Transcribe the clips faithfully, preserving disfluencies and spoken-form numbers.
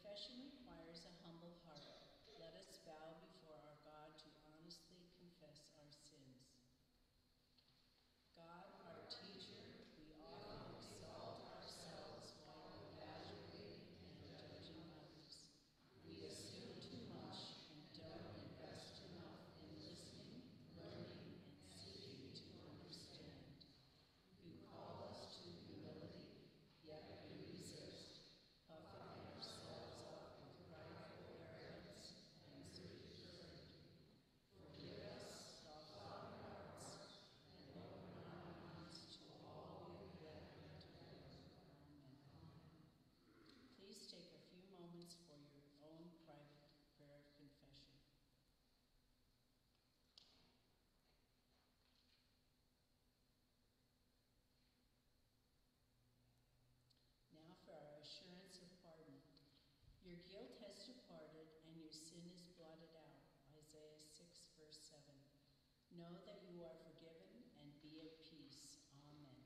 confession requires a humble heart. Let us bow before our God to honestly confess our sins. God, our teacher, we often exalt ourselves while evaluating and judging others. We assume too much and don't invest enough in listening, learning, and seeking to understand. You call us to humility, yet we resist, puffing ourselves up with prideful arrogance and superiority. Forgive us, soften our hearts, and open our minds to all you have to do. Amen. Please take a few moments for your own private prayer of confession. Now for our assurance of pardon. Your guilt has departed and your sin is blotted out. Isaiah six, verse seven. Know that you are forgiven and be at peace. Amen.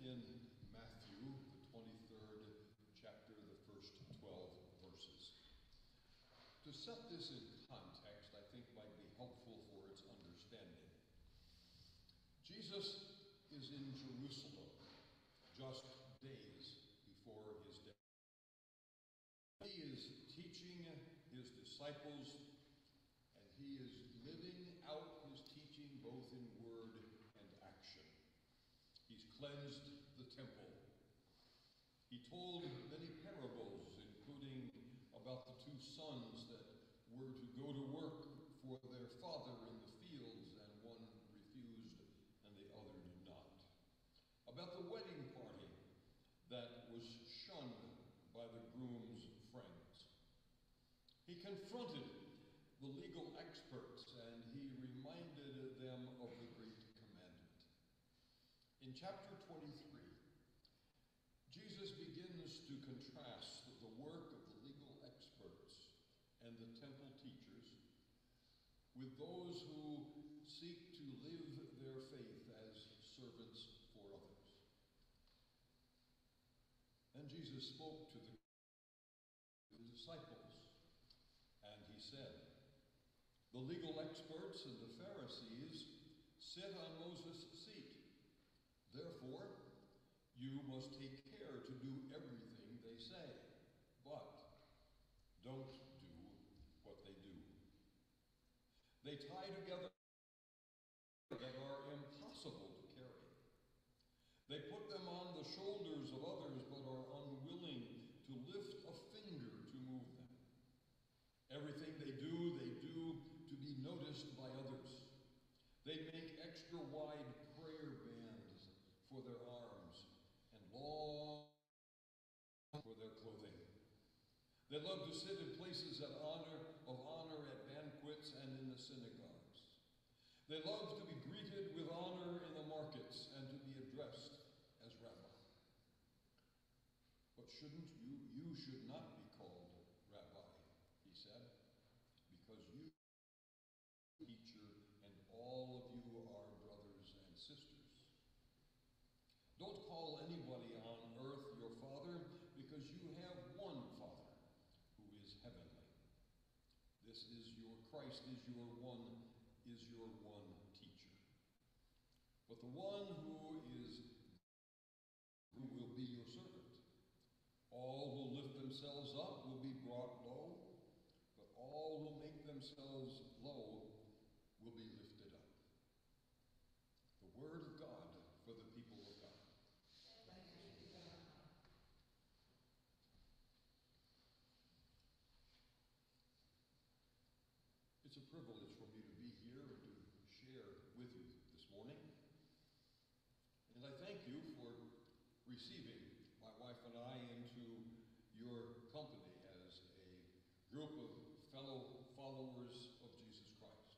in Matthew, the twenty-third chapter, the first twelve verses. To set this in context, I think might be helpful for its understanding. Jesus is in Jerusalem just days before his death. He is teaching his disciples, and he is living out his teaching both in word and action. He's cleansed the temple. He told many parables, including about the two sons that were to go to work for their father in the fields, and one refused and the other did not. About the wedding party that was shunned by the groom's friends. He confronted the legal experts, and he reminded them of the great commandment. In chapter twenty-three, Jesus begins to contrast the work of the legal experts and the temple teachers with those who seek to live their faith as servants for others. Then Jesus spoke to the disciples, and he said, "The legal experts and the Pharisees sit on Moses' seat. Therefore, you must take care to do everything they say, but don't do what they do. They tie together that are impossible to carry. They put them on the shoulders of others, but are unwilling to lift a finger to move them. Everything they do, they do to be noticed by others. They make extra wide prayer bands for their arms and long for their clothing. They love to sit in places of honor, of honor at banquets and in the synagogues. They love to be greeted with honor in the markets and to be addressed as rabbi. But shouldn't you, you should not be called rabbi, he said, because you are a teacher and all of you are brothers and sisters. Don't call anybody on earth your father, because you have one Father who is heavenly. This is your Christ is your one is your one teacher. But the one who is who will be your servant. All who lift themselves up will be brought low, but all who make themselves low will be lifted up." The word of God for the people of God. It's a privilege for me to be here and to share with you this morning. And I thank you for receiving my wife and I into your company as a group of fellow followers of Jesus Christ.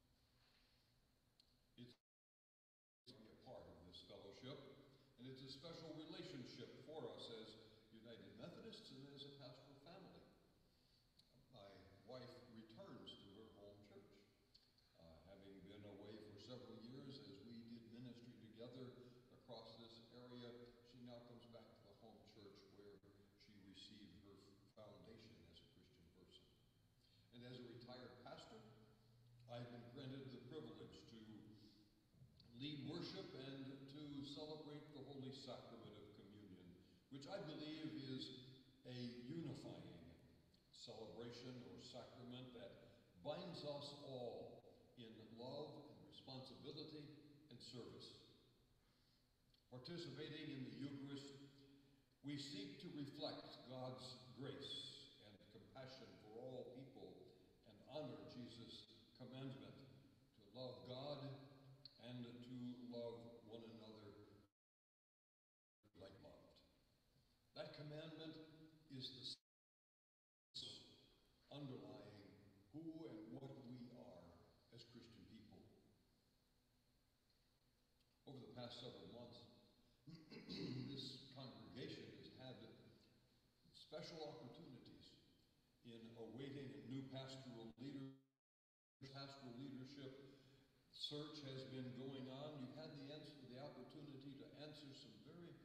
It's to be a part of this fellowship, and it's a special relationship for us as United Methodists and as a pastoral family. My wife returns to her home church, uh, having been away for several years as we did ministry together across this area. She now comes back to the home church where she received her foundation as a Christian person. And as a retired pastor, I've been granted the privilege to lead worship and to celebrate the Holy Sacrament of Communion, which I believe is a unifying celebration or sacrament that binds us all in love and responsibility and service. Participating in the Eucharist, we seek to reflect God's grace and compassion for all people and honor Jesus' commandment to love God and to love one another like loved. That commandment is the underlying who and what we are as Christian people. Over the past several months, this congregation has had special opportunities in awaiting a new pastoral leader. Pastoral leadership search has been going on. You've had the answer, the opportunity to answer some very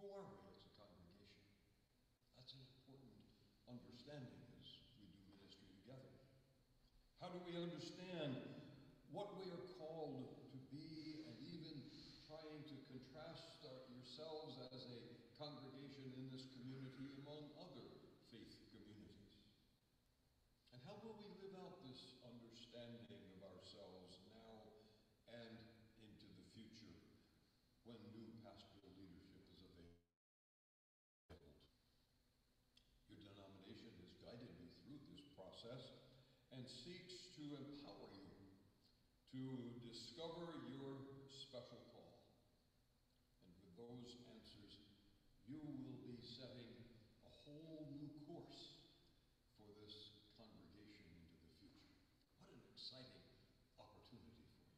Who are we as a congregation? That's an important understanding as we do ministry together. How do we understand what we are called to be, and even trying to contrast our, yourselves as a congregation in this community among other faith communities? And how will we live out this understanding of ourselves now and into the future when new pastoral leadership is available? Your denomination has guided you through this process and seeks to empower you to discover your special call. And with those answers, you will be setting a whole new course for this congregation into the future. What an exciting opportunity for you.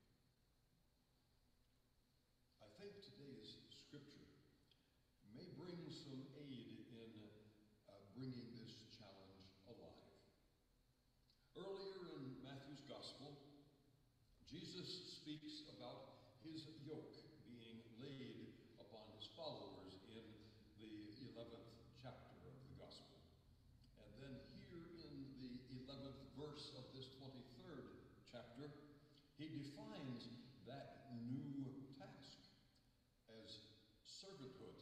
I think today's scripture may bring some aid in uh, bringing this challenge alive. Earlier in Matthew's Gospel, Jesus speaks about his yoke being laid upon his followers in the eleventh chapter of the Gospel. And then here in the eleventh verse of this twenty-third chapter, he defines that new task as servanthood.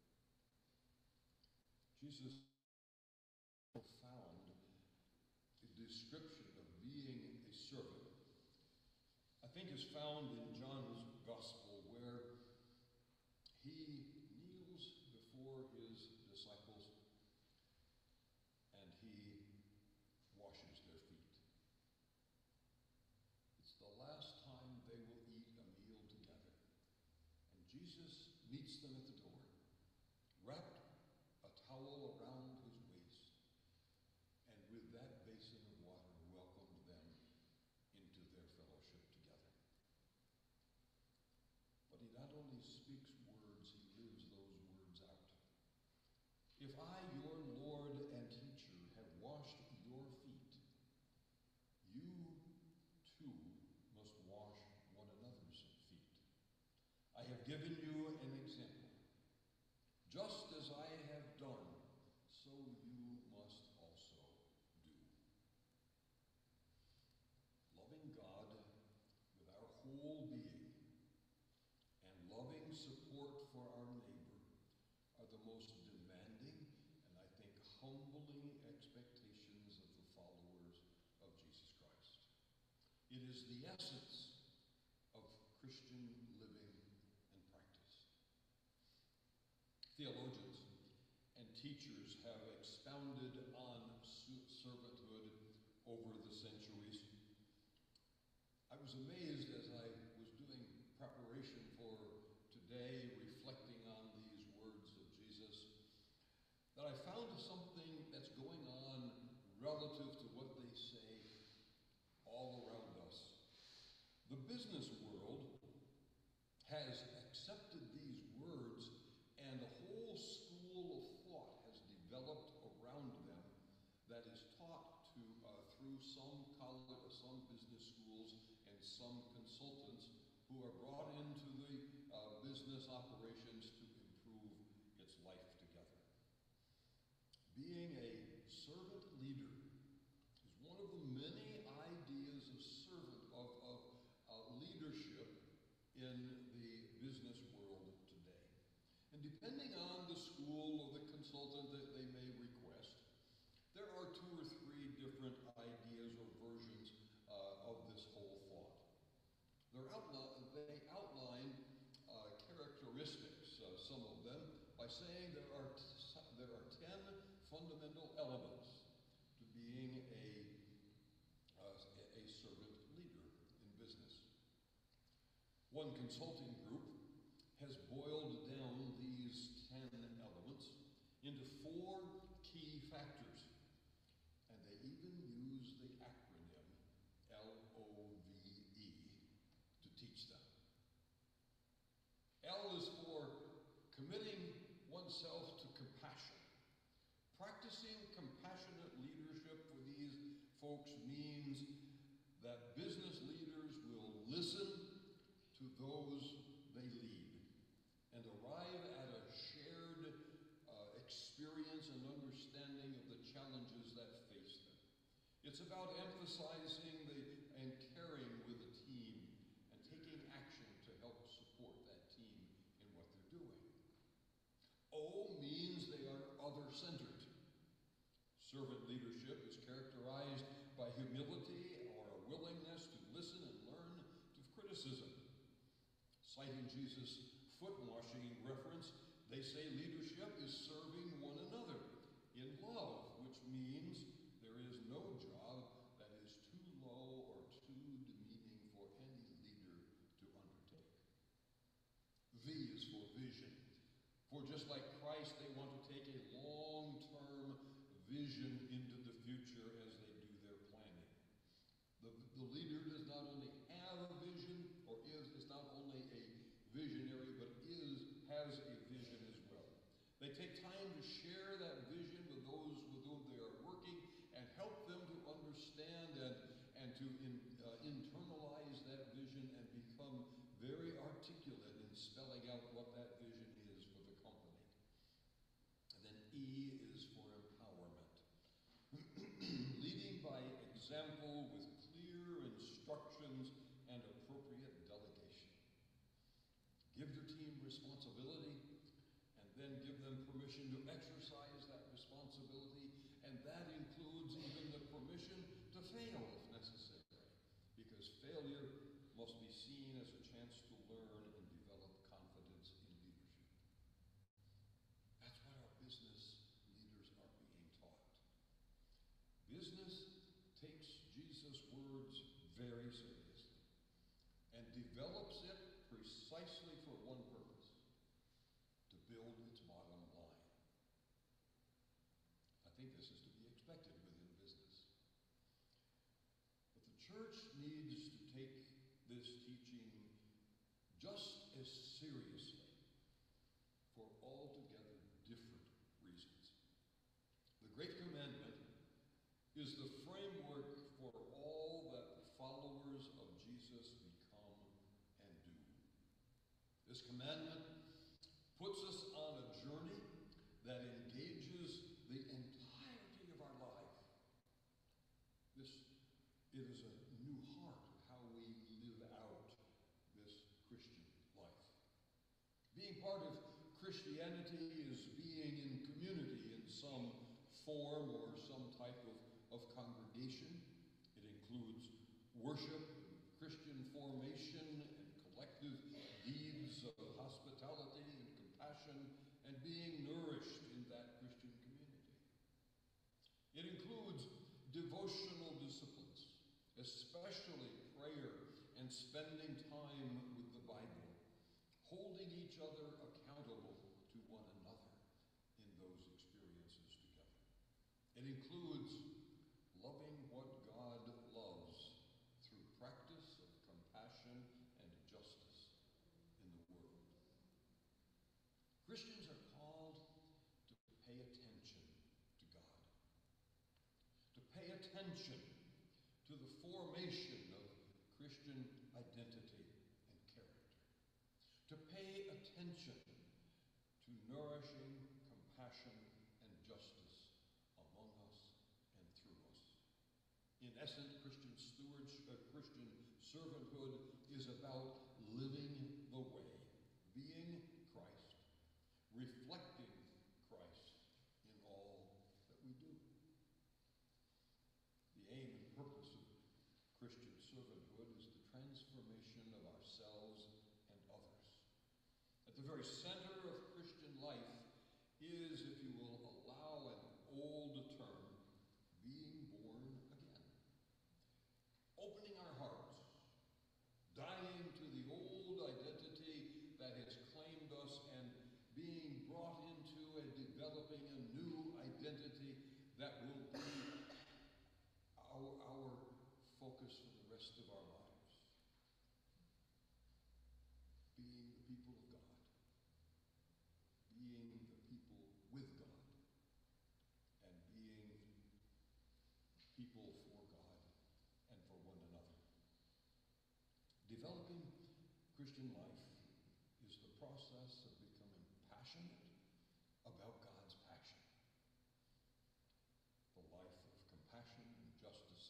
Jesus' profound description of being a servant, I think, is found in John's Gospel, where he kneels before his disciples and he washes their feet. It's the last time they will eat a meal together. And Jesus meets them at the door, wrapped a towel around his waist, and with that basin of water welcomed them into their fellowship together. But he not only speaks words, he lives those words out. If I, your Lord and teacher, have washed your feet, you too must wash one another's feet. I have given you an example. Just as I have done, so you must also do. Loving God with our whole being and loving support for our neighbor are the most demanding and, I think, humbling expectations of the followers of Jesus Christ. It is the essence of Christian living and practice. Theologians and teachers have expounded on servanthood over the centuries. I was amazed as I was doing preparation for today, reflecting on these words of Jesus, that I found something that's going on relative to what they say all around us. The business world has accepted these words, and a whole school of thought has developed around them that is taught to uh, through some college, uh, some business schools, and some consultants who are brought into the uh, business operations to improve its life together. Being a servant leader is one of the many ideas of servant of, of uh, leadership in the business world today. And depending on the school or the consultant that they may request, there are two or three different ideas or versions uh, of this whole thought. They're outli- they outline uh, characteristics, uh, some of them, by saying there are, t- there are ten fundamental elements to being a, uh, a servant leader in business. One consulting group has boiled down these ten elements into four key factors, and they even use the acronym L O V E to teach them. L is for committing oneself to compassion. Practicing compassionate leadership for these folks means that business leaders will listen to those they lead and arrive at a shared It's about emphasizing the and caring with a team and taking action to help support that team in what they're doing. O means they are other-centered. Servant leadership is characterized by humility or a willingness to listen and learn to criticism. Citing Jesus' foot-washing reference, they say leadership is serving one another in love, which means there is no job that is too low or too demeaning for any leader to undertake. V is for vision. For just like Christ, they want to take a long-term vision into the future as they do their planning. The, the leader does not only have a vision, or is, is not only a visionary, but is, has a vision as well. They take time to share that vision with those with whom they are working and help them to understand and, and to in, uh, internalize that vision and become very articulate in spelling out what that vision is for the company. And then E is for empowerment. Leading by example with clear instructions and appropriate delegation. Give your team responsibility and then give them permission to exercise that responsibility, and that includes even the permission to fail if necessary, because failure must be seen as a chance to learn and develop confidence in leadership. That's what our business leaders are being taught. Business takes Jesus' words very seriously and develops it precisely for one purpose: to build its bottom line. I think this is to be expected within business. But the church needs to take this teaching just as seriously for altogether different reasons. The Great Commandment is the framework for all that the followers of Jesus become and do. This commandment puts us on a journey that engages the entirety of our life. This, it is a new heart of how we live out this Christian life. Being part of Christianity is being in community in some form or some type of, of congregation. It includes worship, Christian formation, and collective deeds of hospitality and compassion, and being nourished in that Christian community. It includes devotional disciplines, especially prayer and spending time with the Bible, holding each other accountable to one another in those experiences together. It includes loving what God loves through practice of compassion and justice in the world. Christians are called to pay attention to God, to pay attention to the formation of Christian identity and character, to pay attention to nourishing compassion and justice among us and through us. In essence, Christian stewardship, uh, Christian servanthood is about living the way, being Christ, reflecting Christ in all that we do. The aim and purpose of Christian servanthood is the transformation of ourselves and others. At the very center of Christian life is, if you will allow an old term, being born again. Opening our hearts, dying to the old identity that has claimed us, and being brought into and developing a new identity that will be our, our focus for the rest of our lives. Being the people of God. Being the people with God. And being people for God and for one another. Developing Christian life is the process of becoming passionate about God's passion. The life of compassion and justice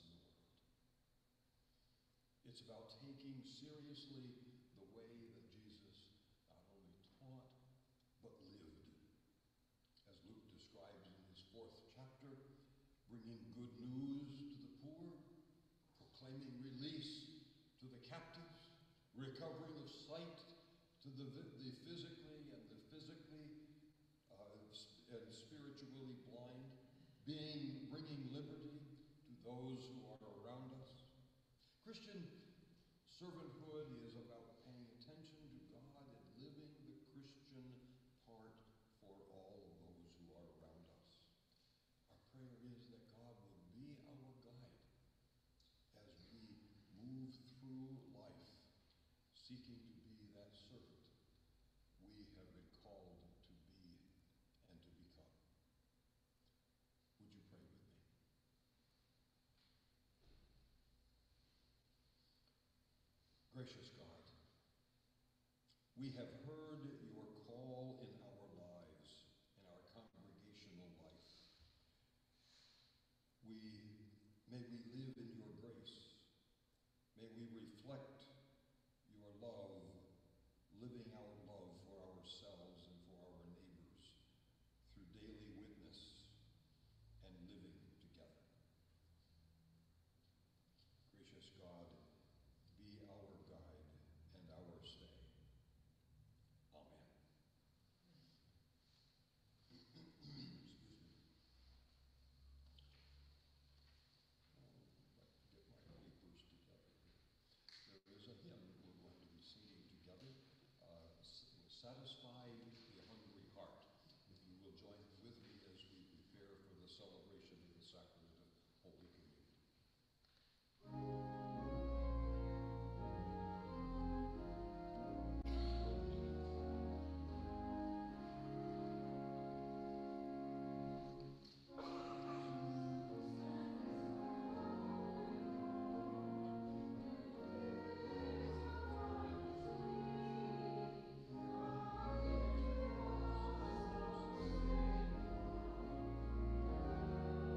It's about taking seriously the way that Jesus not only taught, but lived. As Luke describes in his fourth chapter, bringing good news to the poor, proclaiming release to the captives, recovering of sight to the, the physically and the physically uh, and spiritually blind, being bringing liberty to those who are around us. Christian servanthood is about paying attention to God and living the Christian part for all of those who are around us. Our prayer is that God will be our guide as we move through life, seeking to be that servant we have been called to be and to become. Would you pray with me? Gracious God, we have heard your call in our lives, in our congregational life. We, may we live in your grace. May we reflect your love, living our love for ourselves and for our neighbors through daily witness and living together. Gracious God, be our guide and our stay. Amen. Excuse me. Oh, I'd like to get my papers together here. There is a hymn we're going to be singing together. Uh, Satisfy the Hungry Heart. If you will join with me as we prepare for the celebration of the sacrament of Holy Communion. Thank you.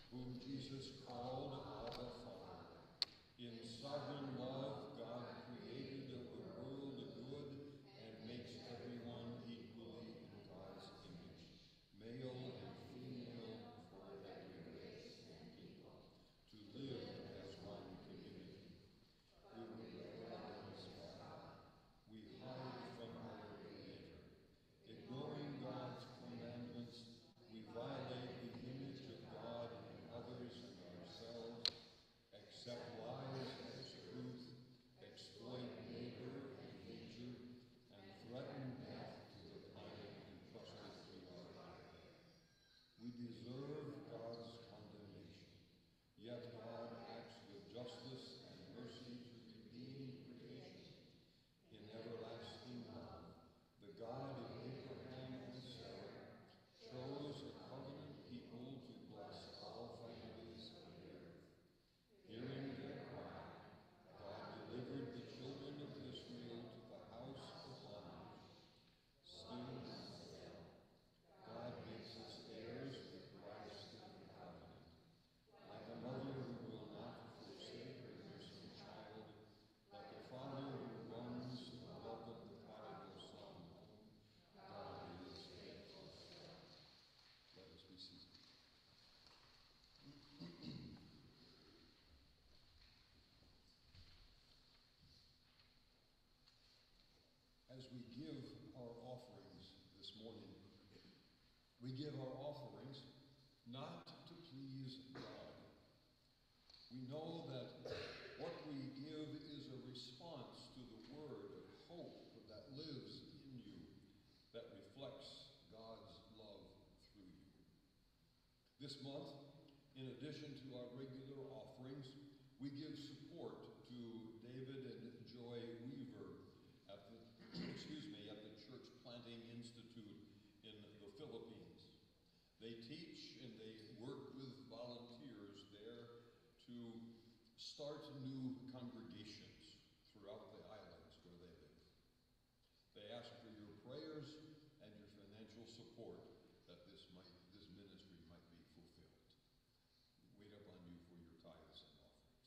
whom Jesus called Abba Father. In sovereign love, God created the world good and makes everyone equally in God's image, male and female for every race and people, to live as one community. We rebel against God. We hide from our Creator. Ignoring God's commandments, we violate the image of God in others and ourselves, accept lies as truth, exploit labor and nature, and threaten death to the planet entrusted to our care. We deserve God's condemnation, yet God acts with justice and mercy to redeem creation. In everlasting love, the God of Abraham and Sarah chose a covenant people to bless all families of the earth. Hearing their cry, God delivered the children of Israel to the house of bondage. Still not fail. God makes us heirs with Christ in the covenant. Like a mother who will not forsake her nursing child, like a father who longs to welcome the prodigal son home, God is faithful. Let us be seated. As we give our offerings this morning, we give our offerings not to please God. We know that what we give is a response to the word of hope that lives in you, that reflects God's love through you. This month, in addition to our regular offerings, we give support to David and Joy Weaver at the excuse me, at the Church Planting Institute in the Philippines. They teach and they work with volunteers there to start new congregations throughout the islands where they live. They ask for your prayers and your financial support that this might, this ministry might be fulfilled. We wait upon you for your tithes and offerings.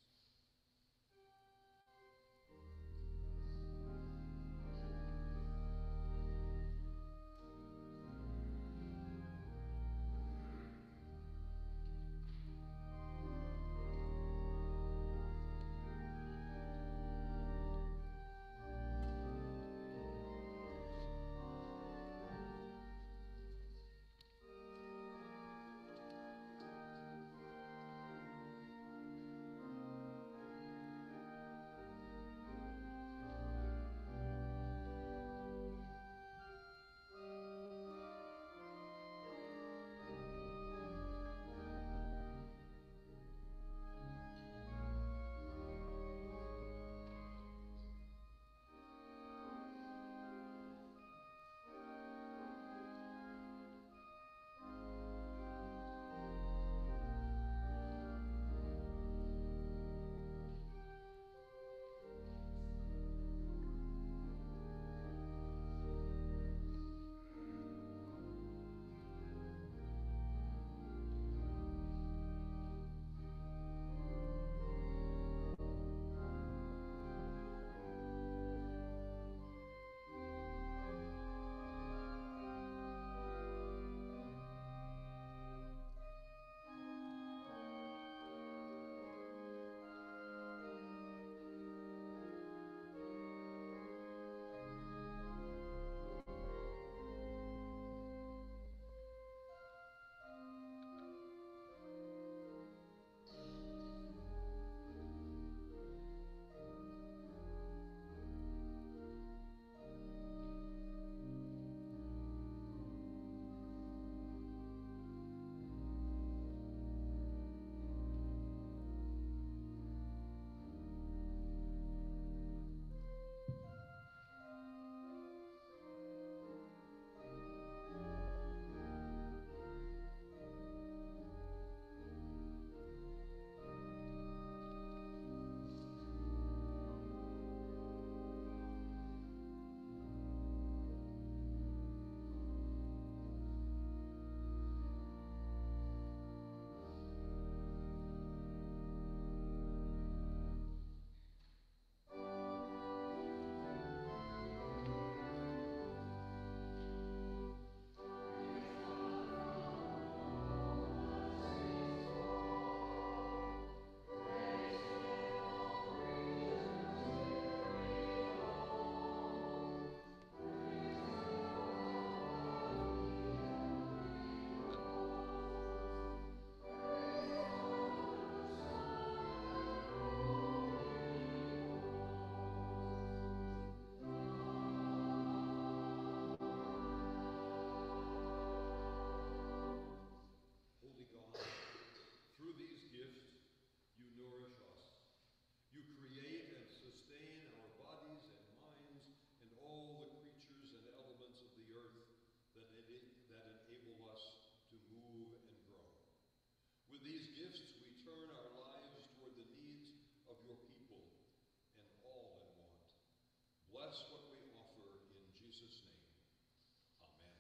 your people and all that want. Bless what we offer in Jesus' name. Amen.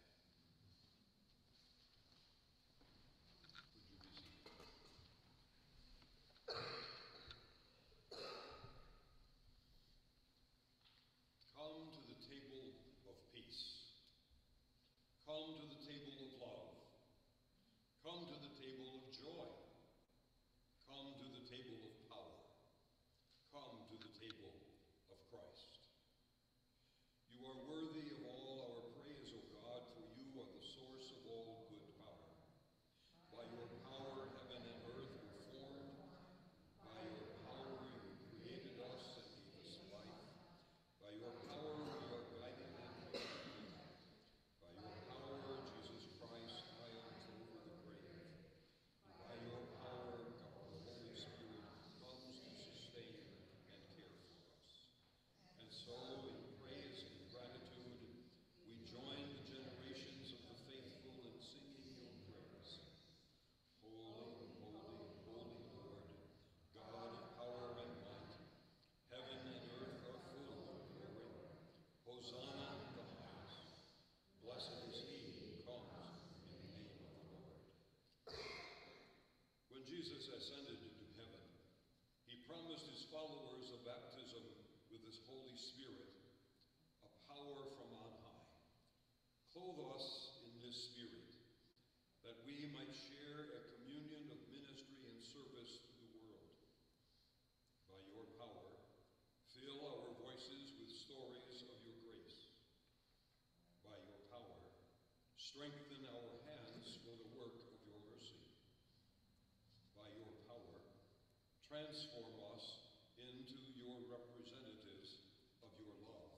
Would you be seated? Come to the table of peace. Come to the table of love. Come to the table of joy. Come to the table of power. Come to the table of Christ. You are worthy of all our praise, O God, for you are the source of all good power. By your power, heaven and earth were formed. By your power, you created us and gave us life. By your power, we are guided and protected. By your power, Jesus Christ triumphed over the grave. And by your power, God, the Holy Spirit comes to sustain and care for us. And so, in praise and gratitude, we join the generations of the faithful in singing your praise. Holy, holy, holy Lord, God of power and might, heaven and earth are full of your glory. Hosanna in the highest. Blessed is he who comes in the name of the Lord. When Jesus ascended into heaven, he promised his followers a baptism with his Holy Spirit, a power from on high. Clothe us in this Spirit, that we might share a communion of ministry and service to the world. By your power, fill our voices with stories of your grace. By your power, strengthen our hands for the work of your mercy. By your power, transform us into your representatives of your love.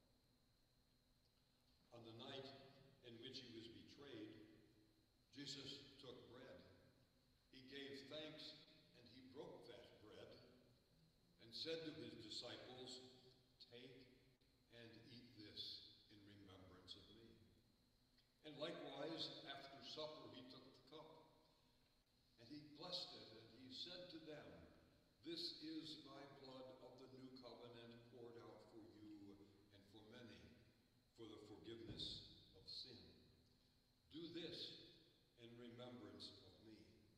On the night in which he was betrayed, Jesus took bread. He gave thanks and he broke that bread and said to his disciples, "Take and eat this in remembrance of me." And likewise, after supper, he took the cup and he blessed it and he said to them, "This is my blood of the new covenant poured out for you and for many for the forgiveness of sin. Do this in remembrance of me."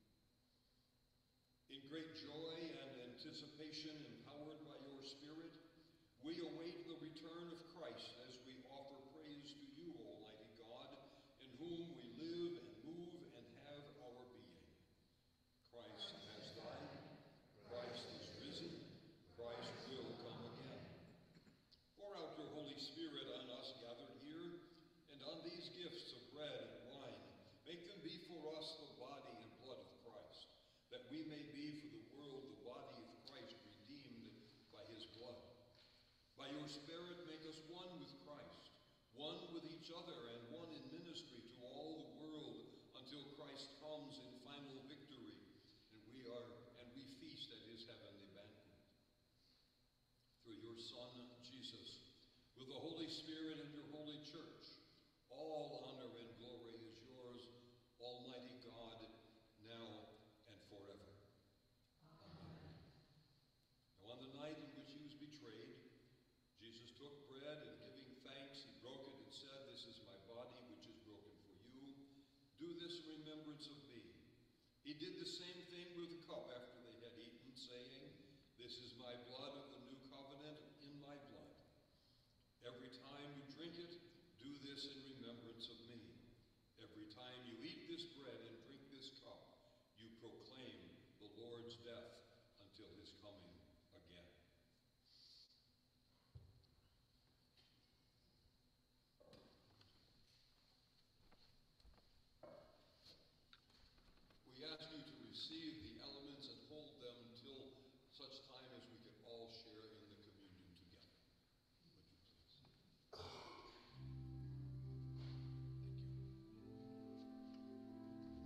In great joy and anticipation, empowered by your Spirit, we await the return of Christ as we offer praise to you, Almighty God, in whom we live and move and have our being. Christ has died. Christ is risen. Christ will come again. Pour out your Holy Spirit on us gathered here and on these gifts of bread and wine. Make them be for us the body and blood of Christ, that we may be for the world the body of Christ redeemed by his blood. By your Spirit, make us one with Christ, one with each other, and one in ministry to all the world until Christ comes in final victory, and we are and we feast at his heavenly banquet. Through your Son, Jesus, with the Holy Spirit and your holy church, all honor and glory is yours, Almighty God, now and forever. Amen. Now on the night in which he was betrayed, Jesus took bread and giving thanks, he broke it and said, "This is my body which is broken for you. Do this in remembrance of me." He did the same thing with the cup after they had eaten, saying, "This is my blood of the new covenant in my blood. Every time you drink it, do this in remembrance of me. Every time you eat this bread and drink this cup, you proclaim the Lord's death until his coming again." We ask you to receive the elements and hold them until such time as we can all share in the communion together. Would you please? Thank you.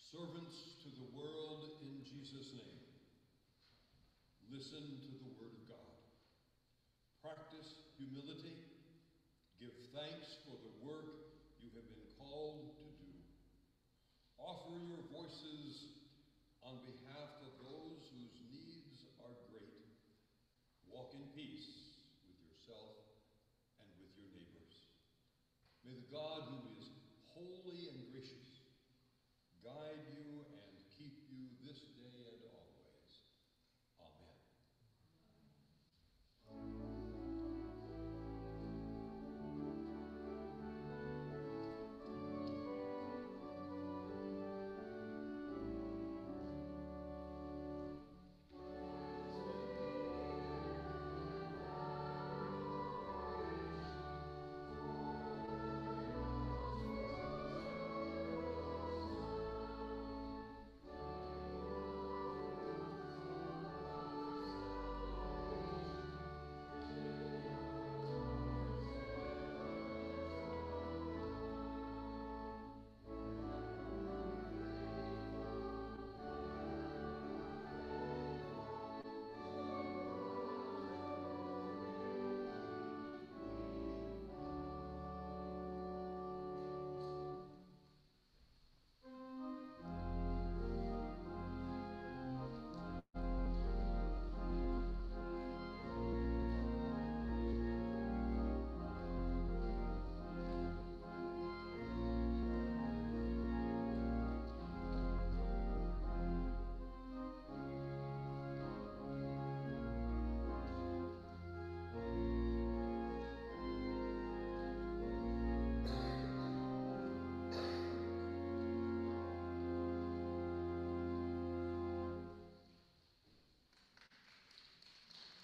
Servants to the world in Jesus' name, listen to the word of God. Practice humility. Give thanks for the work you have been called to do. Offer your voices on behalf of those whose needs are great. Walk in peace with yourself and with your neighbors. May the God who is holy and